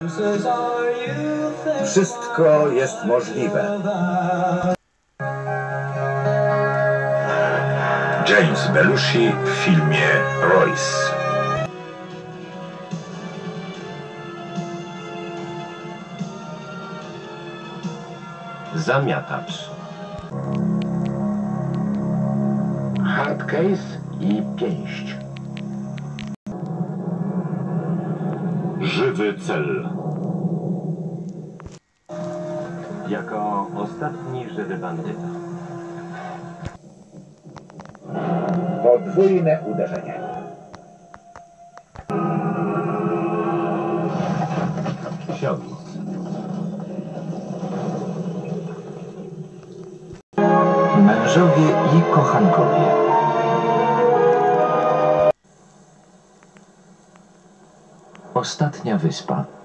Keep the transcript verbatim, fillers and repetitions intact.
Wszystko jest możliwe. James Belushi w filmie Royce. Zamiatacz. Hard case i pięść. Żywy cel. Jako ostatni żywy bandyta. Podwójne uderzenie. Ksiądz. Mężowie i kochankowie. Ostatnia wyspa.